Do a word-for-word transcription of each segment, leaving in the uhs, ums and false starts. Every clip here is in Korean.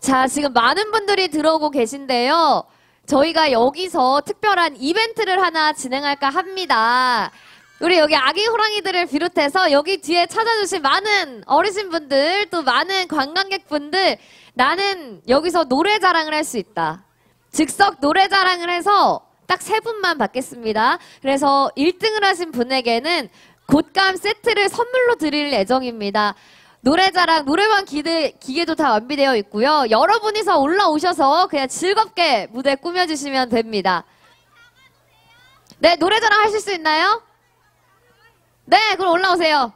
자, 지금 많은 분들이 들어오고 계신데요. 저희가 여기서 특별한 이벤트를 하나 진행할까 합니다. 우리 여기 아기 호랑이들을 비롯해서 여기 뒤에 찾아주신 많은 어르신분들, 또 많은 관광객분들, 나는 여기서 노래 자랑을 할 수 있다. 즉석 노래 자랑을 해서 딱 세 분만 받겠습니다. 그래서 일 등을 하신 분에게는 곶감 세트를 선물로 드릴 예정입니다. 노래 자랑, 노래방 기대, 기계도 다 완비되어 있고요. 여러분이서 올라오셔서 그냥 즐겁게 무대 꾸며주시면 됩니다. 네, 노래 자랑 하실 수 있나요? 네, 그럼 올라오세요.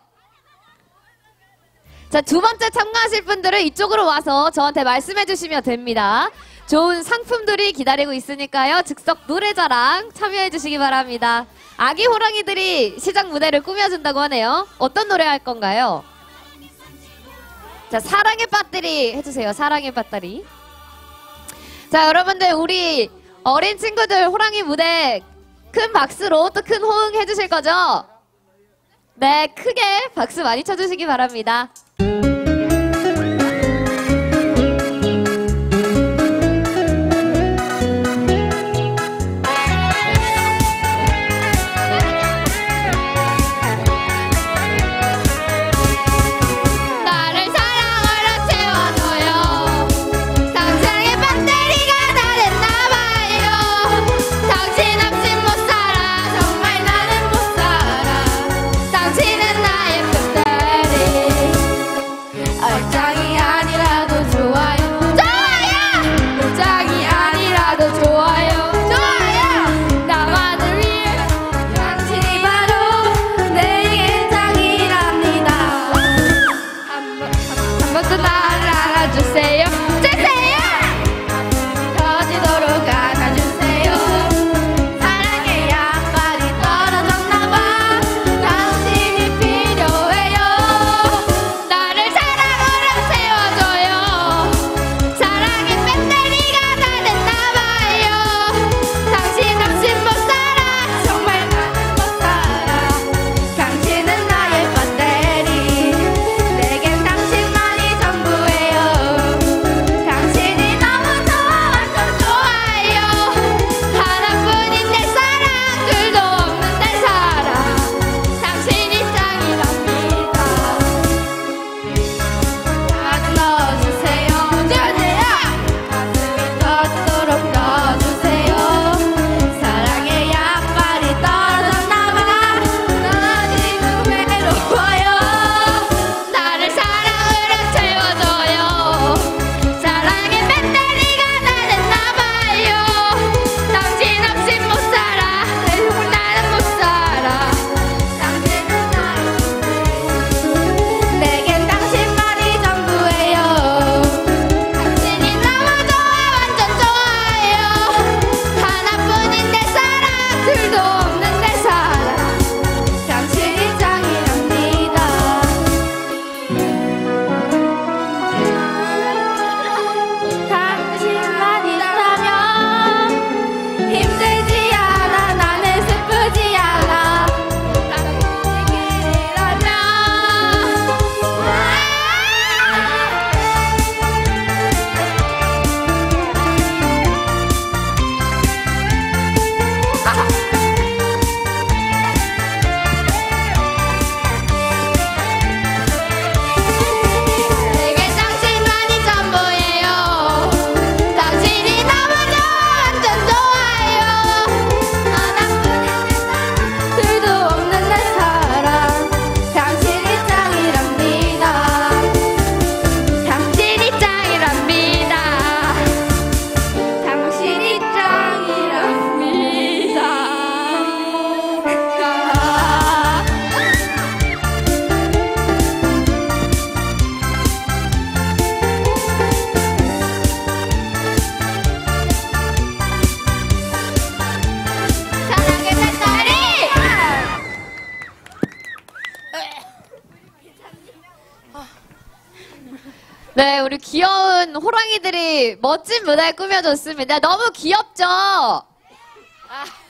자, 두 번째 참가하실 분들은 이쪽으로 와서 저한테 말씀해 주시면 됩니다. 좋은 상품들이 기다리고 있으니까요. 즉석 노래자랑 참여해 주시기 바랍니다. 아기 호랑이들이 시작 무대를 꾸며준다고 하네요. 어떤 노래 할 건가요? 자, 사랑의 배터리 해주세요. 사랑의 배터리. 자, 여러분들 우리 어린 친구들 호랑이 무대 큰 박수로 또 큰 호응 해주실 거죠? 네, 크게 박수 많이 쳐주시기 바랍니다. 네, 우리 귀여운 호랑이들이 멋진 무대 꾸며줬습니다. 너무 귀엽죠? 아.